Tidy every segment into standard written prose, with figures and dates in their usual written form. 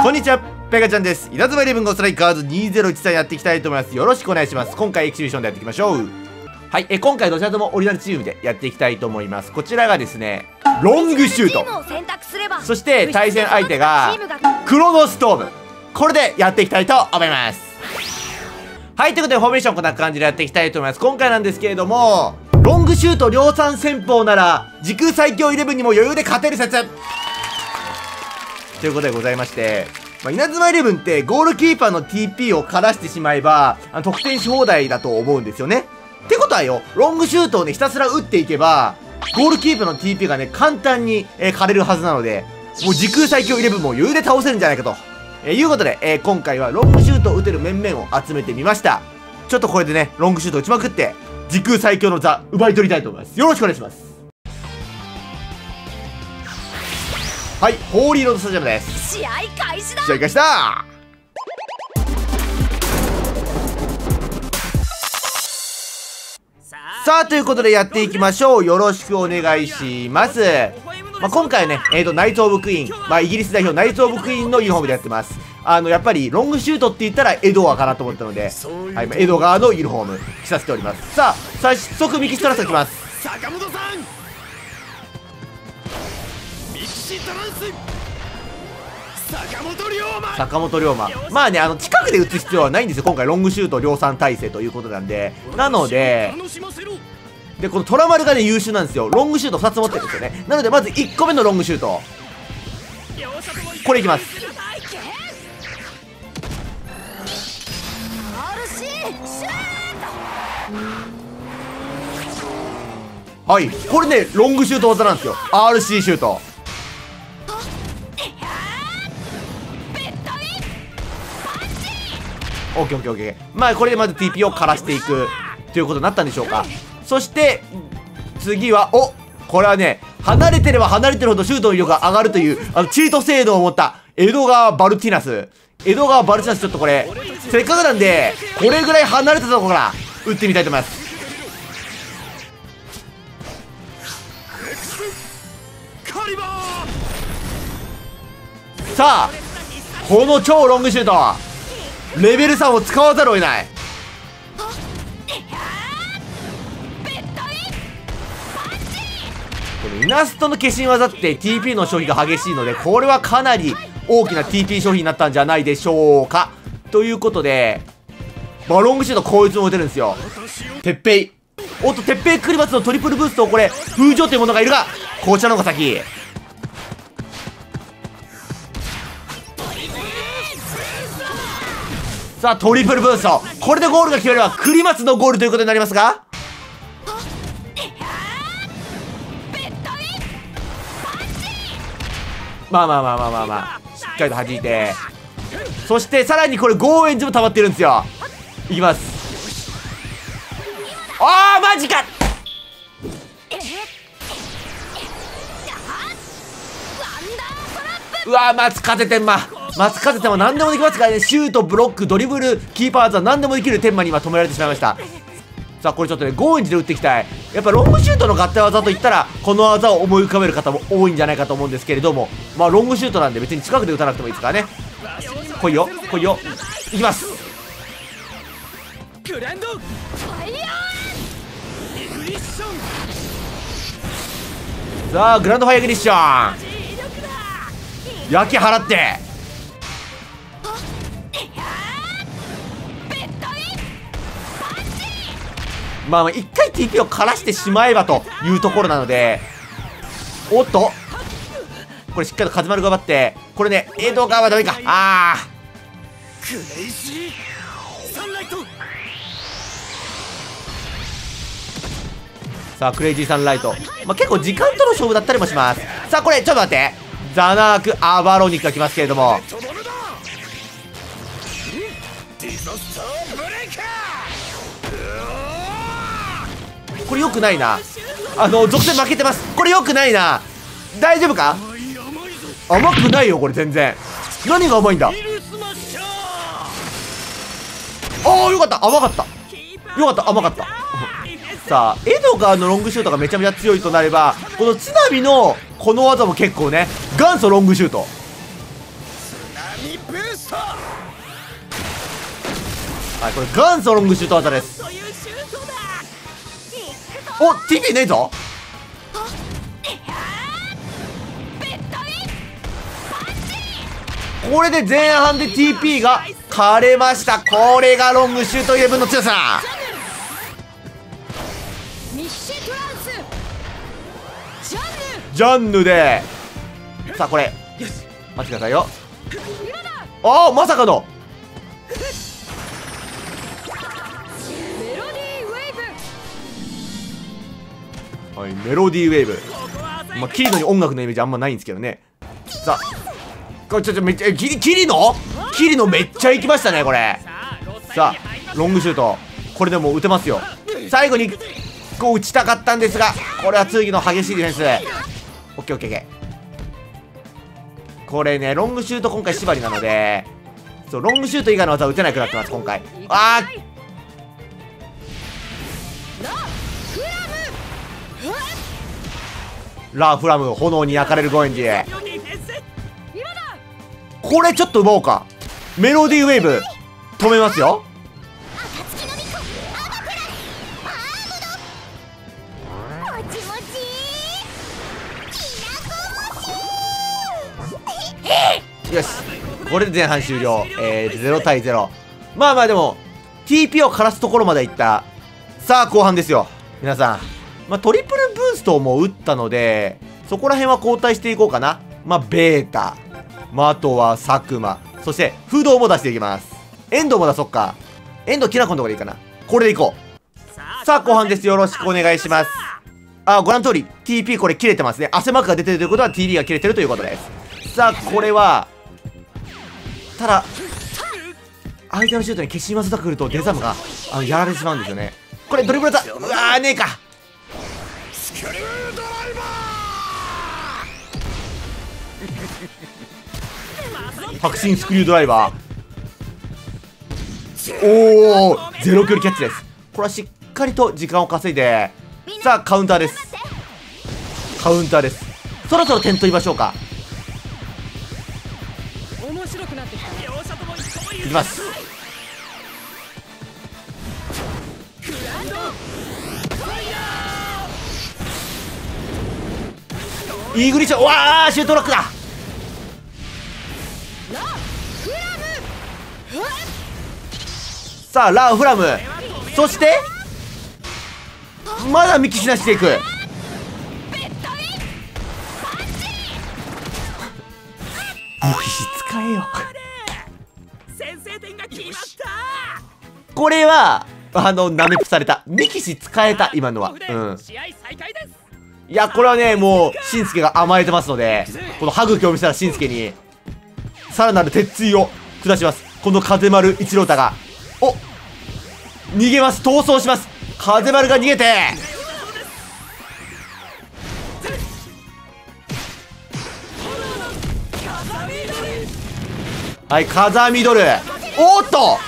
こんにちは、ペガちゃんです。稲妻イレブンゴーストライカーズ2013やっていきたいと思います。よろしくお願いします。今回エキシビションでやっていきましょう。はい、今回どちらともオリジナルチームでやっていきたいと思います。こちらがですね、ロングシュート。そして対戦相手がクロノストーム。これでやっていきたいと思います。はい、ということでフォーメーションこんな感じでやっていきたいと思います。今回なんですけれども、ロングシュート量産戦法なら時空最強11にも余裕で勝てる説ということでございまして、稲妻イレブンってゴールキーパーの TP を枯らしてしまえば得点し放題だと思うんですよね。ってことはよ、ロングシュートをねひたすら打っていけばゴールキーパーの TP がね簡単に枯れるはずなので、もう時空最強11も余裕で倒せるんじゃないかということで、今回はロングシュートを打てる面々を集めてみました。ちょっとこれでねロングシュート打ちまくって時空最強の座奪い取りたいと思います。よろしくお願いします。はい、ホーリーロードスタジアムです。 試合開始だ。 試合開始だ。さあということでやっていきましょう。よろしくお願いします。今回ね、ナイト・オブ・クイーン、イギリス代表ナイト・オブ・クイーンのユニフォームでやってます。やっぱりロングシュートって言ったらエドガーかなと思ったので、はい、エドガーのユニフォーム着させております。さあ早速ミキシトラスが来ます。 坂本さん、ミキシトランス、 坂本龍馬。まあね、近くで打つ必要はないんですよ。今回ロングシュート量産体制ということなんで、なのでこのトラマルがね優秀なんですよ。ロングシュート2つ持ってるんですよね。なのでまず1個目のロングシュート、これいきます。はい、これねロングシュート技なんですよ。 RC シュート。オッケーオッケーオッケー。これでまず TP を枯らしていくということになったんでしょうか。そして次はこれはね、離れてれば離れてるほどシュートの威力が上がるというチート精度を持ったエドガー・バルティナス。ちょっとこれせっかくなんでこれぐらい離れたところから打ってみたいと思います。さあこの超ロングシュート、レベル3を使わざるを得ない。このイナストの化身技って TP の消費が激しいので、これはかなり大きな TP 消費になったんじゃないでしょうか。ということでロングシュートこいつも打てるんですよ。鉄平。鉄平クリバツのトリプルブーストをこれ封じようというものがいるが、こちらの方が先。さあトリプルブースト、これでゴールが決まれば栗松のゴールということになりますが、しっかりと弾いて、そしてさらにこれゴーエンジも溜まってるんですよ。いきます。マジか。うわ松風天馬は何でもできますからね。シュート、ブロック、ドリブル、キーパー技何でもできる天馬に今止められてしまいました。さあこれちょっとねゴーエンジで打っていきたい。やっぱロングシュートの合体技といったらこの技を思い浮かべる方も多いんじゃないかと思うんですけれども、ロングシュートなんで別に近くで打たなくてもいいですからね。来いよいきます。さあグランドファイアグリッション、焼き払って、一回 TP を枯らしてしまえばというところなので、これしっかりと風丸が奪って、これねエドガーはダメか。さあクレイジーサンライト、結構時間との勝負だったりもします。さあこれちょっと待って、ザナーク・アバロニックが来ますけれども、これ良くないな。属性負けてます。これ良くないな。大丈夫か。甘くないよこれ全然。何が甘いんだ。よかった、甘かった。甘かった。さあエドガーのロングシュートがめちゃめちゃ強いとなれば、この津波のこの技も結構ね元祖ロングシュート。 ブースト。 はい、これ元祖ロングシュート技です。 というシュートだ。 お TP ねえぞ。これで前半で TP が枯れました。これがロングシュートイレブンの強さ。ジャンヌで、さあこれ待ってくださいよ。ああ、まさかのはい、メロディーウェーブ。まあ、キリノに音楽のイメージあんまないんですけどね。さあ、これめっちゃキリノめっちゃ行きましたね、これ。さあ、ロングシュート。これでもう打てますよ。最後にこう打ちたかったんですが、これは次の激しいディフェンス。オッケーオッケーオッケー。これね、ロングシュート今回縛りなので、そう、ロングシュート以外の技は打てなくなってます、今回。あー、ラ・フラム、炎に焼かれるゴエンジ。これちょっと奪おうか。メロディーウェーブ止めますよ。よし、これで前半終了。0対0。まあまあでも TP を枯らすところまでいった。さあ後半ですよ皆さん。まあ、トリプルブーストも打ったので、そこら辺は交代していこうかな。まあ、ベータ。まあ、あとは佐久間。そして、不動も出していきます。遠藤も出そっか。遠藤きなこのところでいいかな。これでいこう。さあ、後半です。よろしくお願いします。あ、ご覧の通り、TP これ切れてますね。汗マークが出てるということは TP が切れてるということです。さあ、これは、ただ、相手のシュートに消し技とか来ると、デザムがやられてしまうんですよね。これ、ドリブルだ。うわー、ねえか。白真スクリュードライバー。おお、ゼロ距離キャッチです。これはしっかりと時間を稼いで、さあカウンターです。カウンターです。そろそろ点取りましょうか。いきます。イーグリッシュ、わー、シュートロックだ。さあラ・フラム、そしてまだ見岸なしていく。見岸使えよ。 先制点が決まった。 これはナメプされた。見岸使えた今のは。うん。いや、これはね、もうしんすけが甘えてますので、この歯茎を見せたらしんすけにさらなる鉄槌を下します。この風丸一郎太が、お、逃げます。逃走します。風丸が逃げて、はい、風見ドル。おっと、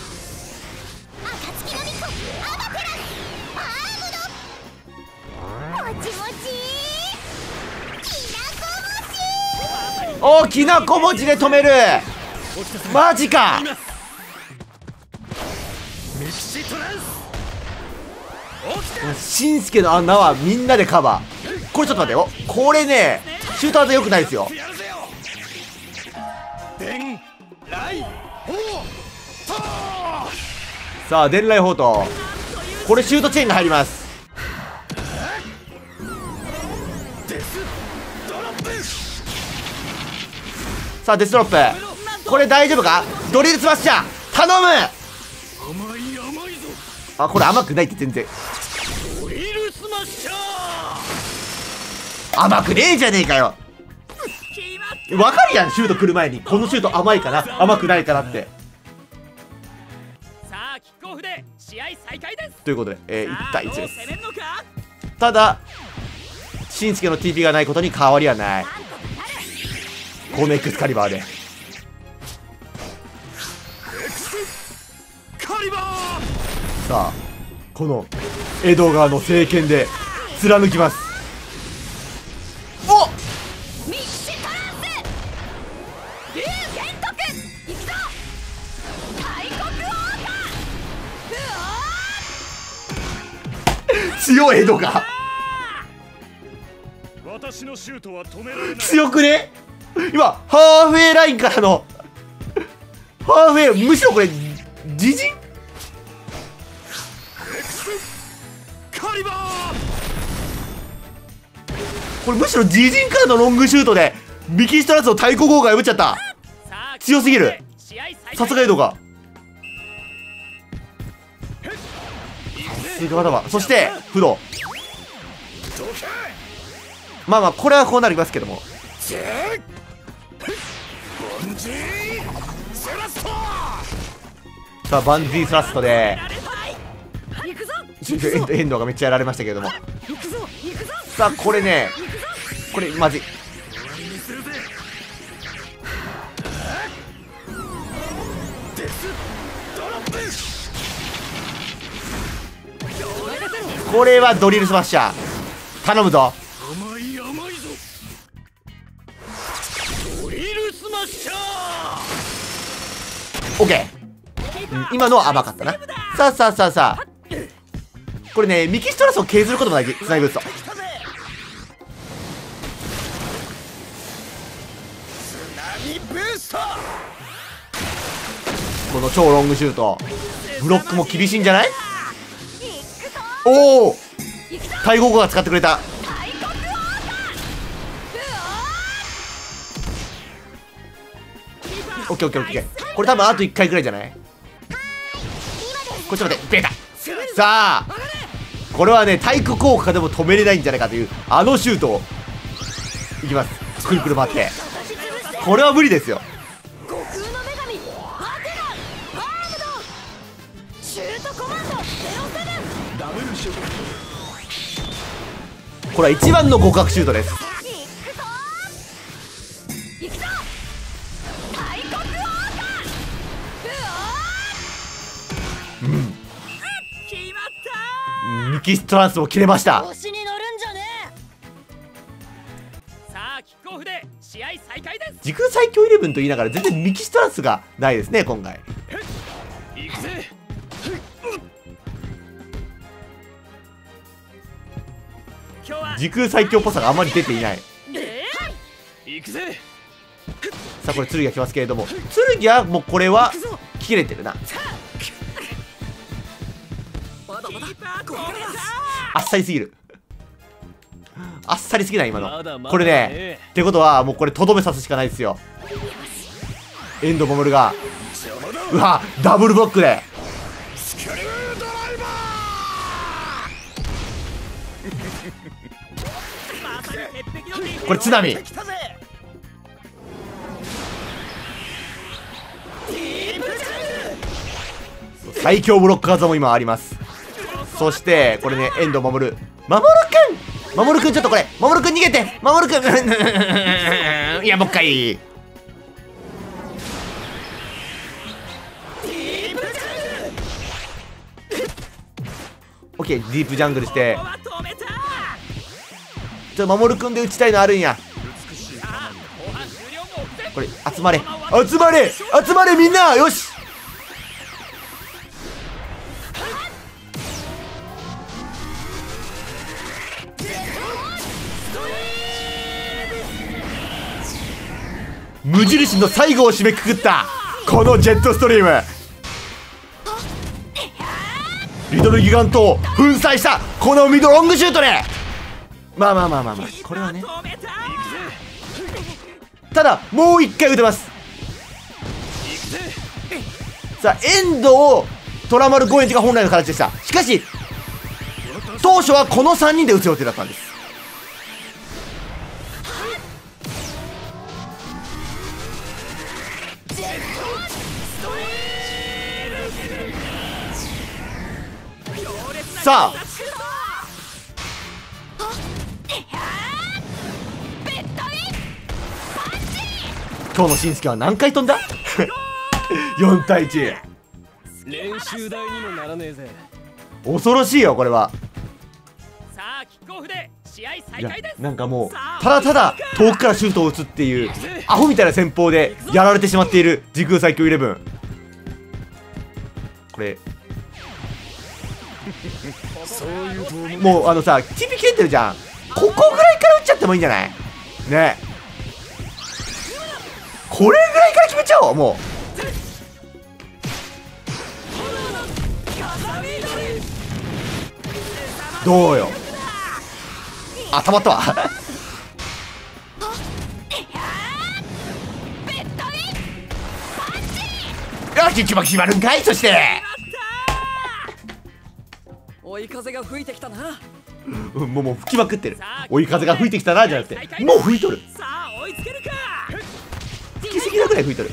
お、きなこ餅で止める。マジか。しんすけの穴はみんなでカバー。これちょっと待ってよ。これね、シュート技良くないですよ。さあ伝来砲と、これシュートチェーンが入ります。さあデスドロップ、これ大丈夫か。ドリルスマッシャー頼む。あ、これ甘くないって。全然甘くねえじゃねえかよ。わかるやん、シュート来る前にこのシュート甘いかな甘くないかなって。 さあキックオフで試合再開です。 ということで、1対1です。ただしんすけの TP がないことに変わりはない。コネックスカリバーで、さあこの江戸川の聖剣で貫きます。おっ、 強いエドが私のシュートは止められない。 強くね。今ハーフウェイラインからのハーフウェイ、むしろこれ自陣。 カリバー。 これむしろ自陣からのロングシュートでミキストラスの対抗効果破っちゃった。強すぎる。さすがエドが。さすがだわ。そしてフド。まあまあこれはこうなりますけども。さあバンジースラストでエンドがめっちゃやられましたけれども。さあこれね、これまずい。これはドリルスマッシャー頼むぞ。 甘い甘いぞ。ドリルスマッシャー。 オッケー、今のは甘かったな。さあさあさあさあ、これねミキストラスを削ることも大事。つなぎ打つとこの超ロングシュート、ブロックも厳しいんじゃない。おお、対抗語が使ってくれた。オッケーオッケーオッケー。これ多分あと1回ぐらいじゃない。こっちまでベータ。さあこれはね対空効果でも止めれないんじゃないかというあのシュートをいきます。くるくる回って、これは無理ですよ。これは一番の互角シュートです。ミキストランスも切れました。 さあキックオフで試合再開です。 時空最強11と言いながら全然ミキストランスがないですね今回。 行くぜ。 時空最強っぽさがあまり出ていない。 行くぜ。 さあこれ剣が来ますけれども、剣はもうこれは切れてるな。あっさりすぎる。あっさりすぎない今の。これねってことはもうこれとどめ刺すしかないですよ。エンドモムルがうわダブルブロックでこれ津波。最強ブロック技も今あります。そしてこれねエンド守る守くんちょっとこれ守くん逃げて守くんいやもう一回オッケーディープジャングルしてちょっと守くんで打ちたいのあるんや。これ集まれみんなよし。無印の最後を締めくくったこのジェットストリーム。リトルギガントを粉砕したこのミドロングシュートでまあこれはね。ただもう一回打てます。さあエンドをトラマル5エンチが本来の形でした。しかし当初はこの3人で打つ予定だったんです。さあ今日のしんすけは何回飛んだ4対1。 練習台にもならねえぜ。 恐ろしいよこれは。 さあキックオフで試合再いや開です。 なんかもうただ遠くからシュートを打つっていうアホみたいな戦法でやられてしまっている時空最強11。これそういうと思う。 もうさ TP 切れてるじゃん。ここぐらいから打っちゃってもいいんじゃないね。これぐらいから決めちゃおう。もうどうよ。あ、たまったわよし、決まるんかい。そして追い風が吹いてきたな。 もう吹きまくってる。追い風が吹いてきたなじゃなくて、もう吹いとる。 さあ追いつけるか。 吹きすぎなぐらい吹いとる。ち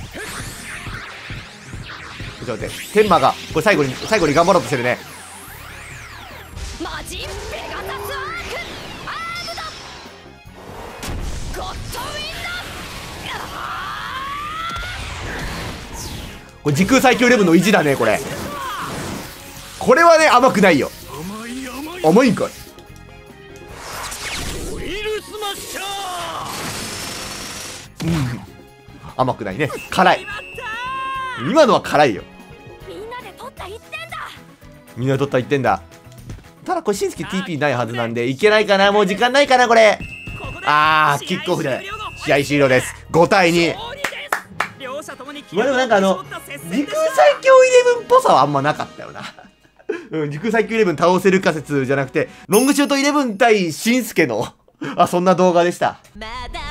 ょっと待って、天馬がこれ最後に頑張ろうとしてるね。 マジンペガサスアークアームドゴッドウィンこれ時空最強レブンの意地だね。これはね甘くないよ。 甘い甘い。 甘いんかい。 オイルスマッシャ甘くないね。辛い。今のは辛いよ。 ドみんなで取った1点だ。 みんな取った1点だ。ただこれしんすけ TP ないはずなんでいけないかな。もう時間ないかなこれ。あーキックオフで試合終了です。5対2。まあでもなんか時空最強イレブンっぽさはあんまなかったよな時空最強イレブン倒せる仮説じゃなくてロングシュートイレブン対しんすけのそんな動画でした。 まだ